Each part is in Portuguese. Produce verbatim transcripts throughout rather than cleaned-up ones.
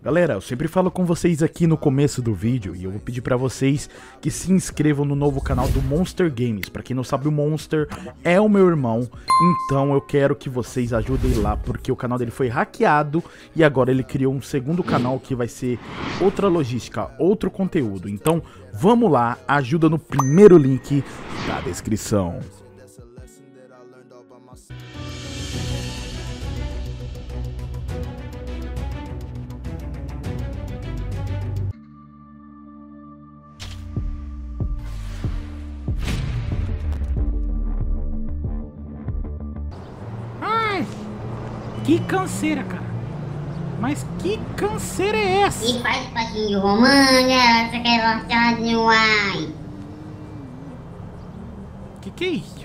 Galera, eu sempre falo com vocês aqui no começo do vídeo e eu vou pedir pra vocês que se inscrevam no novo canal do Monster Games. Pra quem não sabe, o Monster é o meu irmão, então eu quero que vocês ajudem lá, porque o canal dele foi hackeado e agora ele criou um segundo canal que vai ser outra logística, outro conteúdo. Então vamos lá, ajuda no primeiro link da descrição. Que canseira, cara. Mas que canseira é essa? E faz passinho de romanga, você quer gostar de uai. Que que é isso?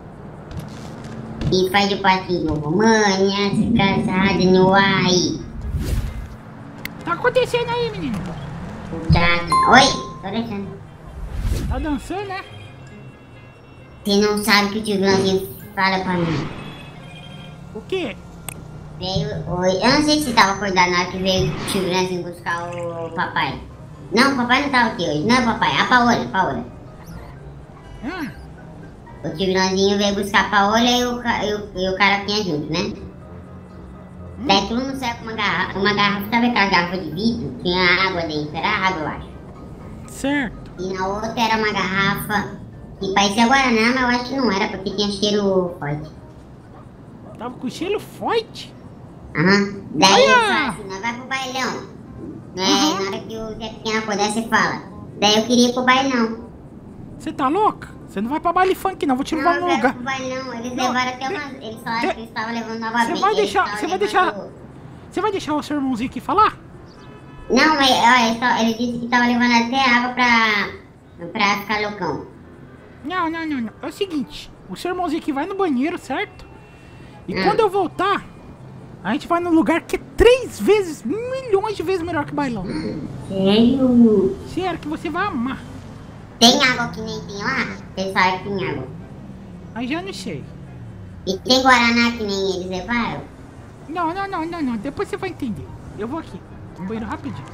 E faz o passinho de romanga, você quer gostar de uai. Tá acontecendo aí, menino? Oi, tô dançando. Tá dançando, né? Você não sabe o que o tio Grãozinho fala pra mim. O quê? Veio oi. Eu não sei se você tava acordado na hora que veio o tio Grãozinho buscar o papai. Não, o papai não tava aqui hoje. Não é o papai, a Paola, a Paola. Hum. O tio Grãozinho veio buscar a Paola e o, e o, e o cara tinha junto, né? Hum. Daí todo mundo saiu com uma garrafa, uma garrafa, sabe aquela garrafa de vidro? Tinha água dentro, era água, eu acho. Certo. E na outra era uma garrafa que parecia Guaraná, mas eu acho que não era, porque tinha cheiro forte. Tava com cheiro forte? Aham. Uhum. Daí Olha! ele fala assim, nós vai pro bailão. Né? Uhum. Na hora que o Zé Pequeno acordar, você fala. Daí eu queria ir pro bailão. Você tá louca? Você não vai pra baile funk não, vou te levar Não, no eu lugar. quero pro bailão. Eles Não, levaram até de- uma... Eles falaram de- que eles estavam levando novamente. Você vai Eles deixar, estavam você vai levando- deixar, você vai deixar o seu irmãozinho aqui falar? Não, mas ó, ele, só- ele disse que tava levando até água pra... Pra ficar loucão. Não, não, não, não. É o seguinte, o seu irmãozinho aqui vai no banheiro, certo? E Hum. quando eu voltar, a gente vai num lugar que é três vezes, milhões de vezes melhor que bailão. Sério? Sério, que você vai amar. Tem água que nem tem lá? Eles falaram que tem água. Aí já não sei. E tem Guaraná que nem eles levaram? Não, não, não, não, não. Depois você vai entender. Eu vou aqui, no banheiro rapidinho.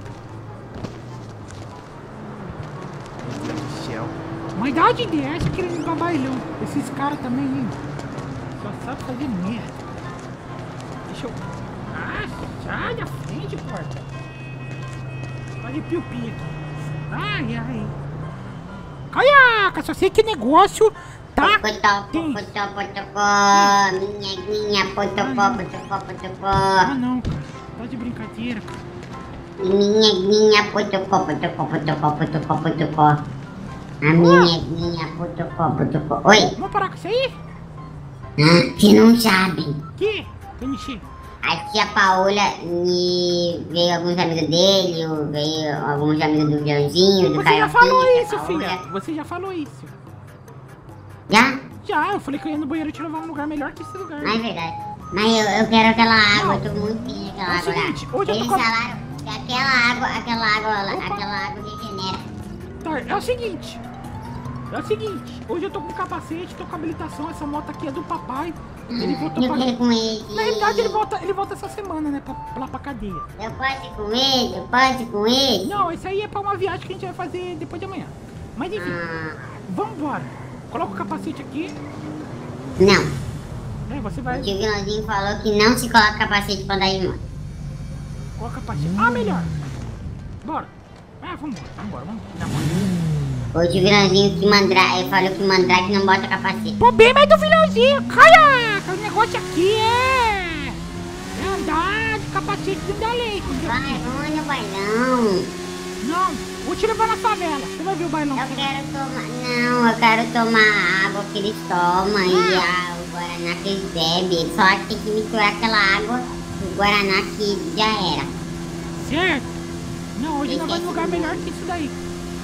Meu Deus do céu. Mas dá de ideia, acha que eles vão pra bailão. Esses caras também, hein? Só sabe fazer merda. Deixa eu... Ah, sai da frente, porta. Olha piu-pi aqui. Ai, ai. Caiaca, só sei que negócio tá... Potocó, Tem. potocó, potocó, minha, minha, potocó, potocó, potocó. Ah, não, cara. Tá de brincadeira, cara. Minha, minha, potocó, potocó, potocó, potocó, potocó. A minha, minha, potocó, potocó. Oi? Vamos parar com isso aí? Ah, você não sabe. Que? Tonichi. A tia Paola e veio alguns amigos dele, veio alguns amigos do Grãozinho, do Você já Carioquinha, falou da isso, Paola. filha. Você já falou isso. Já? Já, eu falei que eu ia no banheiro te levar um lugar melhor que esse lugar. Não é verdade. Mas eu, eu quero aquela água, Não. eu tô muito feliz aquela É o água seguinte, lá. hoje eu tô Eles com- falaram que aquela água, aquela água lá, Opa. aquela água regenera. Tá, é o seguinte. É o seguinte. Hoje eu tô com capacete, tô com habilitação. Essa moto aqui é do papai. Ele voltou Eu pra... quero com ele. Na realidade, ele volta, ele volta essa semana, né? Pra, lá pra cadeia. Eu posso ir com ele? Eu posso ir com ele? Não, isso aí é pra uma viagem que a gente vai fazer depois de amanhã. Mas enfim, Ah, vambora. Coloca o capacete aqui. não. Né? Você vai... O tio Grãozinho falou que não se coloca capacete pra andar de moto. Coloca o capacete. Ah, melhor. Bora. Ah, vambora, vambora, vambora. Na moto. O tio Grãozinho que mandra... ele falou que mandrake não bota capacete. Pô, bem mais do vilãozinho. Caraca, o negócio aqui é... É andar de capacete dentro da lei. Entendeu? Vai, vamos no bailão. Não, vou te levar na favela. Você vai ver o bailão. Eu quero tomar... Não, eu quero tomar a água que eles tomam e Ah. a, o Guaraná que eles bebem. Só que tem que misturar aquela água do Guaraná que já era. Certo? Não, hoje não vai num lugar melhor que isso daí.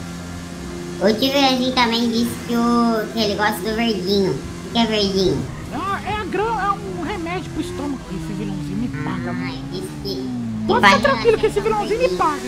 O tio Grãozinho também disse que, o... que ele gosta do verdinho. O que é verdinho? Ah, é, a grã, é um remédio pro estômago. Esse vilãozinho me paga, mano. Ah, ele disse que... que Pode faz ficar tranquilo que esse relaxação vilãozinho me verdinho. paga.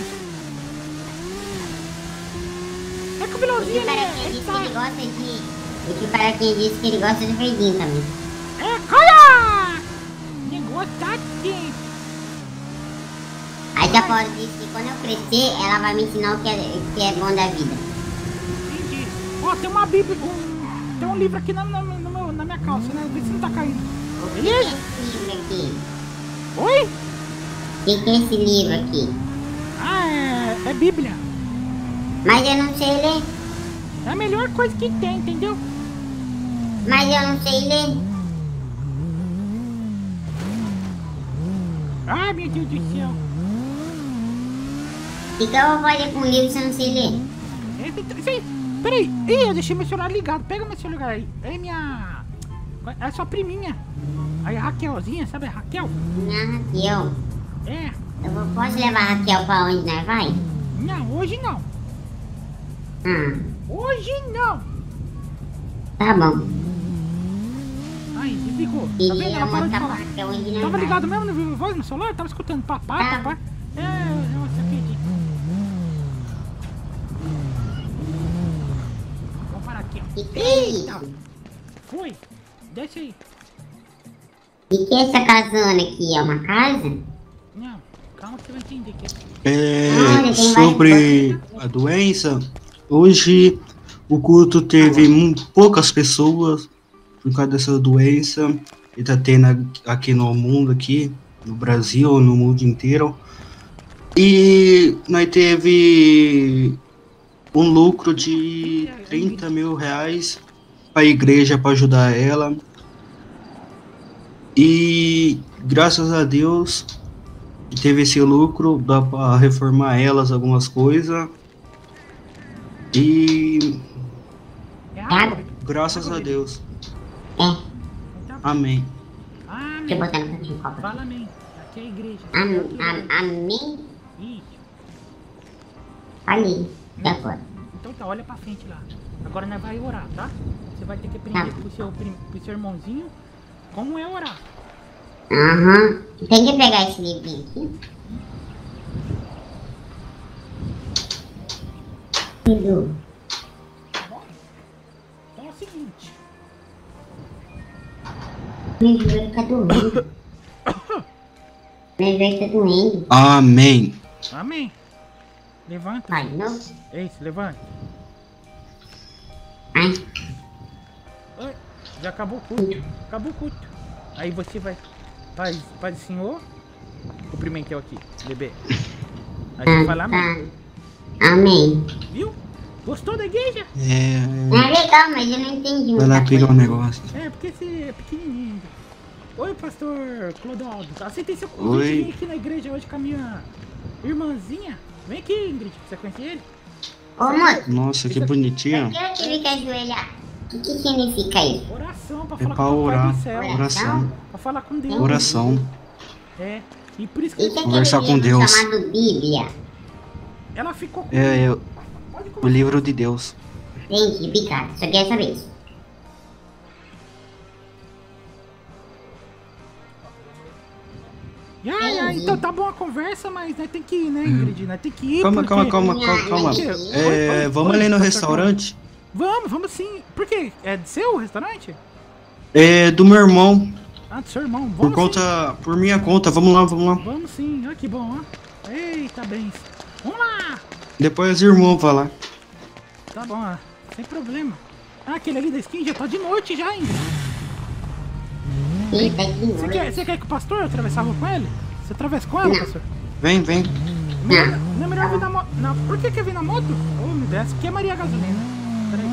É que o O vilãozinho, tio ele, Carequinha ele disse tá... que ele gosta de... O tio Carequinha disse que ele gosta de verdinho também. É, cara! O negócio tá quente. A que a Paula disse que quando eu crescer, ela vai me ensinar o que é, o que é bom da vida. Entendi. Ó, tem uma bíblia, um, tem um livro aqui na, na, no meu, na minha calça, né? Vê se não tá caindo. O que é esse livro aqui? Oi? O que, que é esse livro aqui? Ah, é, é Bíblia. Mas eu não sei ler. É a melhor coisa que tem, entendeu? Mas eu não sei ler. Ai, meu Deus do céu. O que, que eu vou fazer com o livro se eu não sei ler? Esse, esse, peraí. Ih, eu deixei meu celular ligado. Pega meu celular aí. É minha... É sua priminha. Aí a Raquelzinha, sabe a Raquel? Minha Raquel. É. Eu vou, posso levar a Raquel pra onde nós vai? Não, hoje não. Ah, Hoje não. tá bom. Aí, desligou. Tá Queria vendo? Ela parou de mostrar pra falar. Raquel onde nós Tava vai. ligado mesmo no Vivo Voz no celular? Tava escutando papai, Tá. papai. É, eu acredito. Vamos parar aqui, ó. Que que é Eita. isso? Foi. Desce aí. Que que é essa casona aqui? É uma casa? Não, calma que você vai entender que É, Olha, tem sobre a doença, hoje o culto teve mu- poucas pessoas por causa dessa doença que tá tendo a- aqui no mundo, aqui no Brasil, no mundo inteiro. E nós teve um lucro de trinta mil reais para a igreja para ajudar ela. E graças a Deus que teve esse lucro, dá para reformar elas algumas coisas. E é água. graças a Deus. É. Então, Amém. Deixa eu amém. botar no cantinho copo. Fala amém. Aqui é a igreja. Am, Aqui é a igreja. am, amém? Isso. Ali. De acordo. Então tá, olha pra frente lá. Agora nós vai orar, tá? Você vai ter que aprender Tá. pro seu, prim- pro seu irmãozinho como é orar. Aham. Tem que pegar esse livrinho aqui. Edu. Tá bom? Então é o seguinte. Meu joelho tá doendo. Meu joelho tá doendo. Amém. Amém. Levanta. Vai, de novo. É isso, levanta. Ai. Oi, já acabou o culto. Acabou o culto. Aí você vai. Paz, paz do Senhor. Cumprimenta eu aqui, bebê. Aí você fala amém. Tá. Amém. Viu? Gostou da igreja? É, É legal, mas eu não entendi vai lá muita pegar um coisa. negócio. É, porque você é pequenininho ainda. Oi, pastor Clodoaldo. Aceitei seu Oi. convite de vir aqui na igreja hoje com a minha irmãzinha. Vem aqui, Ingrid. Você conhece ele? Ô, moço, Nossa, que bonitinho. por que eu tive que ajoelhar? O que, que significa isso? Oração, pra É falar pra com o Papai orar. do céu. Oração. Pra falar com Deus. Oração. É. E por isso O que que é Conversar aquele com livro Deus. chamado Bíblia? ela ficou com... É, é Pode o começar. livro de Deus. Entendi, picado. Só queria saber isso. Ai, ai, então tá bom a conversa, mas nós tem que ir, né, Ingrid? Nós tem que ir. Calma, porque... calma, calma, calma, calma. Oi, É, oi, vamos oi, ali no pastor restaurante. Vamos, vamos sim. Por quê? É do seu restaurante? É do meu irmão. Ah, do seu irmão. Vamos Por sim. conta, por minha conta. Vamos lá, vamos lá. Vamos sim. Olha que bom, ó. Eita, bens. Vamos lá. Depois o irmão vai lá. Tá bom, ó. Sem problema. Ah, aquele ali da skin já tá de noite já, Ingrid. Eita, que Você quer, você quer que o pastor atravesse a rua com ele? Você atravessa com ela, Não. pastor? Vem, vem. Não. Não é melhor vir na moto. Não, por que quer vir na moto? Ô, me desce, aqui é Maria Gasolina. Peraí.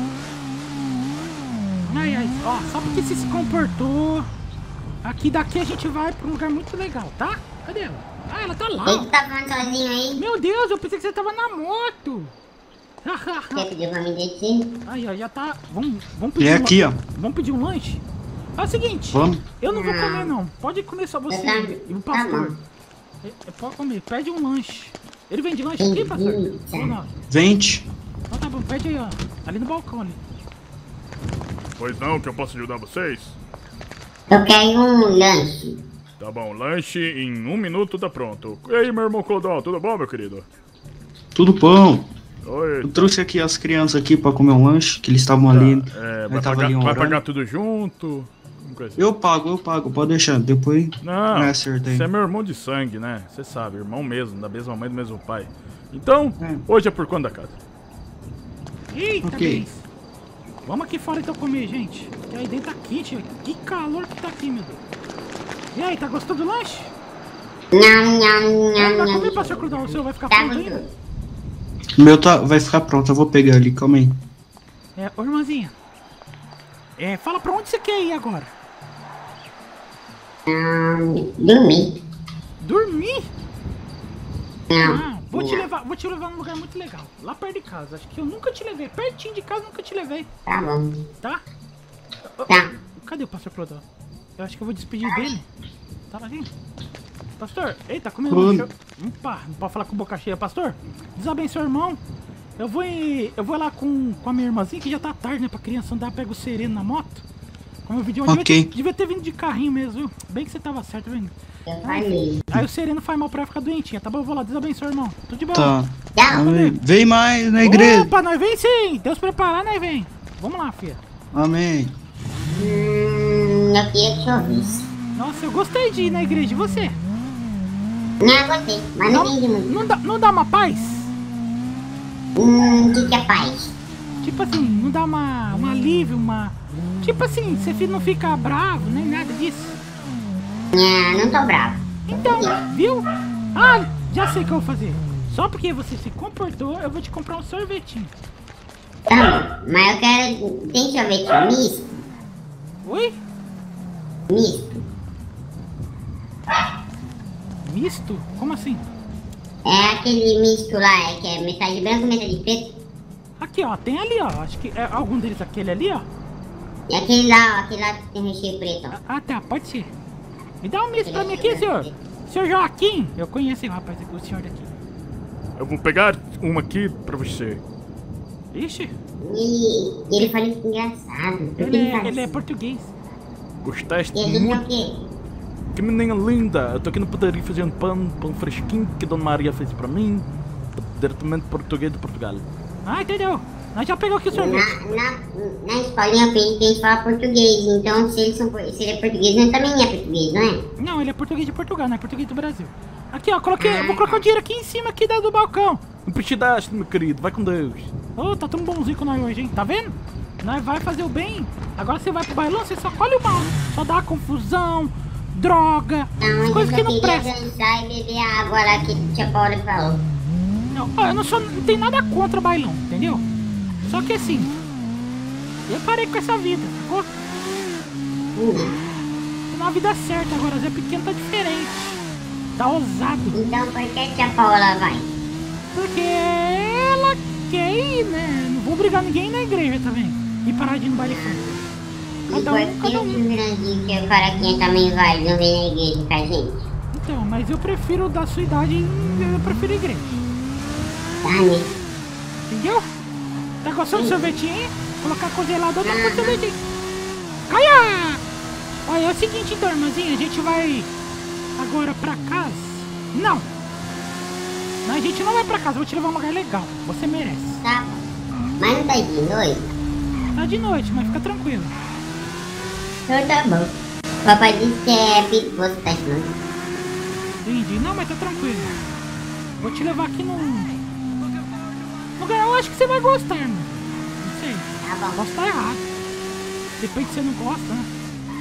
Ai, ai, ó, só porque você se comportou. Aqui daqui a gente vai pra um lugar muito legal, tá? Cadê ela? Ah, ela tá Quem lá. que tá falando sozinho aí? Meu Deus, eu pensei que você tava na moto. Você pediu pra me descer? Aí, ó, já tá. Vamos, vamos pedir É um- aqui, ó. Vamos pedir um lanche? É o seguinte. Vamos. Eu não vou Não. comer, não. Pode comer só você Tá- e o tá pastor. bom. É, é, pode comer. Pede um lanche. Ele vende lanche aqui, pastor? Eita. Ou não? Vente. Então tá bom, pede aí, ó. Ali no balcão ali. Pois não, que eu posso ajudar vocês? Eu quero um lanche. Tá bom, lanche em um minuto tá pronto. E aí, meu irmão Clodão, tudo bom, meu querido? Tudo bom. Oi. Eu trouxe aqui as crianças aqui pra comer um lanche, que eles estavam ali. É, vai, Nós tava pagar, ali vai orando. pagar tudo junto? Eu pago, eu pago, pode deixar. Depois Não, me acerta aí. você é meu irmão de sangue, né? Você sabe, irmão mesmo, da mesma mãe, do mesmo pai. Então, É. hoje é por conta da casa. Eita, Ok. Deus. Vamos aqui fora então comer, gente. Que aí dentro tá quente. Que calor que tá aqui, meu Deus. E aí, tá gostando do lanche? Nham, nham, nham, Vai nham. comer, pastor Crudão? O seu vai ficar Tá pronto ainda? gostoso. O meu tá, vai ficar pronto, eu vou pegar ali, calma aí. É, ô irmãzinha. É, fala pra onde você quer ir agora? Hum, dormir. Dormir? Não. Ah, vou te não. levar, vou te levar num lugar muito legal. Lá perto de casa. Acho que eu nunca te levei. Pertinho de casa, nunca te levei. Tá bom. Tá? Tá. Cadê o pastor Clodão? Eu acho que eu vou despedir dele. Tava ali. Pastor, eita, comendo Oi. lanche. Opa, não pode falar com boca cheia, pastor. Deus abençoe, irmão. Eu vou em, eu vou lá com, com a minha irmãzinha, que já tá tarde, né, pra criança andar, pega o sereno na moto. Como eu vi de onde Ok. devia, ter- devia ter vindo de carrinho mesmo, viu? Bem que você tava certo, vendo? Eu falei. Aí o sereno faz mal pra ela ficar doentinha, tá bom? Eu vou lá, Deus abençoe, irmão. Tudo de bom. Tá. Tchau. Amém. Vem mais na igreja. Opa, nós vem sim. Deus preparar, nós vem. Vamos lá, filha. Amém. Hum, eu queria que chovesse. Nossa, eu gostei de ir na igreja. E você? Não, eu gostei, mas não entendi muito. Não dá, não dá uma paz? Hum, o que que é paz? Tipo assim, não dá uma, um alívio, uma... Tipo assim, você fi- não fica bravo, nem nada disso. Não, não tô bravo. Então, viu? Ah, já sei o que eu vou fazer. Só porque você se comportou, eu vou te comprar um sorvetinho. Tá bom, mas eu quero... Tem sorvete misto? Oi? Misto. Misto? Como assim? É aquele misto lá, é que é metade branco, metade preto. Aqui, ó, tem ali, ó. Acho que é algum deles, aquele ali, ó. É aquele lá, ó, aquele lá que tem recheio preto, ó. Ah, tá, pode ser. Me dá um misto pra mim aqui, senhor. Senhor Joaquim. Eu conheço o rapaz aqui, o senhor daqui. Eu vou pegar uma aqui pra você. Ixi, E ele fala isso engraçado. Por que ele é, faz ele é assim? português. Gostaste E a gente é o muito? quê? Que menina linda. Eu tô aqui no padaria fazendo pão, pão fresquinho que a Dona Maria fez pra mim. Diretamente português de Portugal. Ah, entendeu? Nós já pegou aqui o sorvete. Na, na, na escolinha eu penso que a gente fala português, então se, eles são, por- se ele é português, ele também é português, não é? Não, ele é português de Portugal, não é português do Brasil. Aqui, ó, coloquei, eu vou colocar o dinheiro aqui em cima aqui da, do balcão. Não precisaste, meu querido. Vai com Deus. Ô, tá tão bonzinho com nós hoje, hein? Tá vendo? Nós vai fazer o bem. Agora você vai pro bailão, você só colhe o mal, né? Só dá confusão, droga, Não, as eu coisas só que não queria prestam. dançar e beber a água lá que a tia Paula falou. Não, ó, eu não sou, não tenho nada contra bailão, entendeu? Só que assim, eu parei com essa vida, sacou? Hum. Tô na vida certa agora, Zé Pequeno tá diferente. Tá ousado. Então por que a tia Paula vai? Porque ela quer ir, né? Não vou obrigar ninguém na igreja, tá vendo? E parar de ir no baile funk. E Cada por um, que cada o um. Jurandir, que é o caraquinha também vai, não vem na igreja com a gente? Então, mas eu prefiro da sua idade, eu prefiro a igreja. Tá, né? Entendeu? Tá gostando do sorvetinho aí? Colocar congelado ou não com sorvetinho. Caia! Olha, é o seguinte então, irmãzinha, a gente vai agora pra casa. Não! Não, a gente não vai pra casa, eu vou te levar a um lugar legal. Você merece. Tá bom. Mas não tá de noite? Tá de noite, mas fica tranquilo. Então tá bom. Papai disse que é perigoso tá de noite. Entendi. Não, mas tá tranquilo. Vou te levar aqui num lugar, eu acho que você vai gostar, irmão. Não sei. Tá bom. Posso estar errado. Depende se você não gosta, né?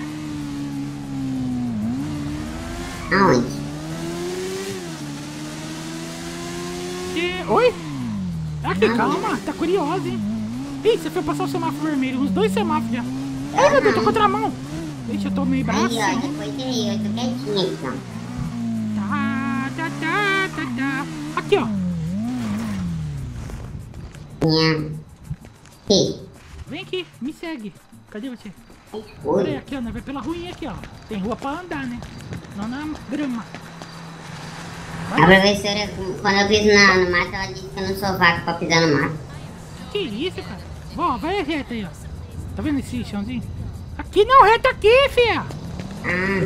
Aonde? E... Oi? Aqui, calma, tá curiosa, hein? Ih, você foi passar o semáforo vermelho, uns dois semáforos já. Ai, meu Deus, tô contra a mão. Deixa eu tomei braço. Aí, ó, depois de aí, eu tô quietinha aqui, ó. Tá, tá, tá, tá, tá. Aqui, ó. Minha. Que? Vem aqui, me segue. Cadê você? É Olha escuro. aqui, ó, nós vai pela ruinha aqui, ó. Tem rua pra andar, né? Não na grama. A professora, quando eu piso na, no mato, ela disse que eu não sou vaca pra pisar no mato. Que isso, cara? Ó, vai reto aí, ó. Tá vendo esse chãozinho? Aqui não, reto aqui, fia. Ah,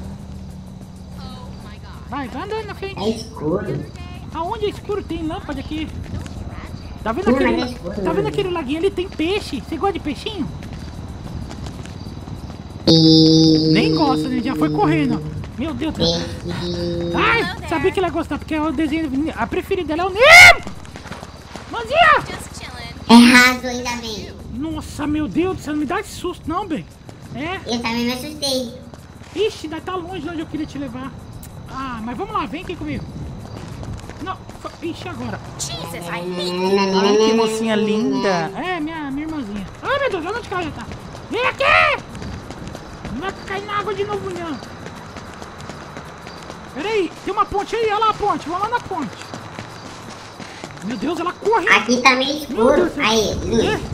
Vai, vai andando na frente. é escuro. Aonde é escuro tem lâmpada aqui. Tá vendo Não, aquele, mas é escuro, tá vendo né? aquele laguinho ali? Tem peixe. Você gosta de peixinho? E gosta, né? Já foi correndo. Meu Deus do céu. Peixe. Ai, sabia que ela ia gostar, porque é o desenho. A preferida dela é o Nemo! Manzinha! É raso, ainda bem. Nossa, meu Deus do céu, não me dá esse susto, não, bem. É? Eu também me assustei. Ixi, ainda tá longe de onde eu queria te levar. Ah, mas vamos lá, vem aqui comigo. Não, ixi, agora. Ai, que mocinha linda. É, minha, minha irmãzinha. Ai, meu Deus, olha onde que ela já tá. Vem aqui! Não vai cair na água de novo, não. Pera aí, tem uma ponte aí, olha lá a ponte, vamos lá na ponte. Meu Deus, ela corre. Aqui tá meio escuro. Aí, luz. É.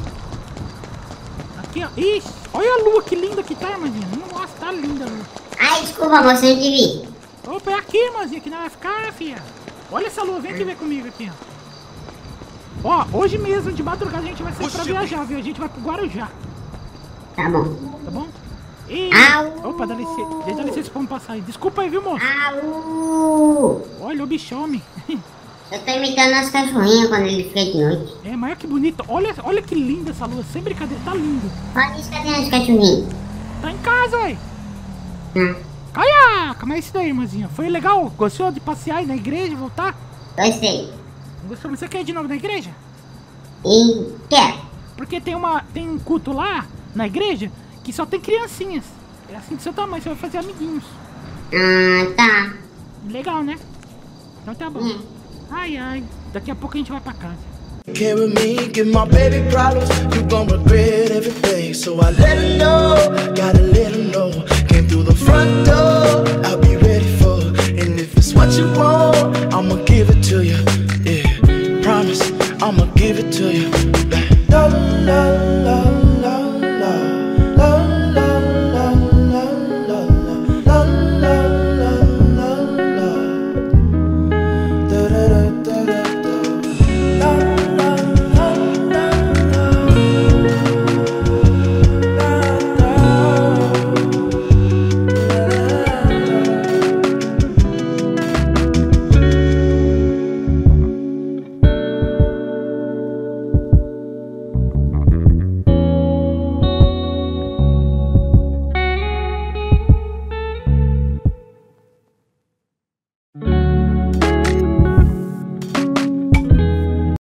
Aqui, ó. Ixi, olha a lua, que linda que tá, irmãzinha. Nossa, tá linda a lua. Ai, desculpa, moça, eu não te vi. Opa, é aqui, irmãzinha, que não vai ficar, filha. Olha essa lua, vem aqui ver comigo aqui, ó. Ó, hoje mesmo, de madrugada, a gente vai sair pra viajar, viu? A gente vai pro Guarujá. Tá bom. Tá bom? E... Au. Opa, dá licença. Gente, dá licença pra me passar aí. Desculpa aí, viu, moço? Au! Olha o bichome. Eu tô imitando nosso cachorrinho quando ele fica de noite. É, mas olha que bonito. Olha, olha que linda essa lua. Sem brincadeira, tá lindo. Olha isso, cadê nosso cachorrinho? Tá em casa, ué. Hum. Caiaca, mas é isso daí, irmãzinha. Foi legal? Gostou de passear aí na igreja, voltar? Gostei. Gostou? Você quer ir de novo na igreja? E quero. Porque tem, uma, tem um culto lá, na igreja, que só tem criancinhas. É assim do seu tamanho, você vai fazer amiguinhos. Ah, tá. Legal, né? Então tá bom. Hum. Ai, ai. Daqui a pouco a gente vai pra casa. Carry me, give my baby problems. You gon' regret everything. So I let her know, gotta let her know. Came through the front door, I'll be ready for. And if it's what you want, I'ma give it to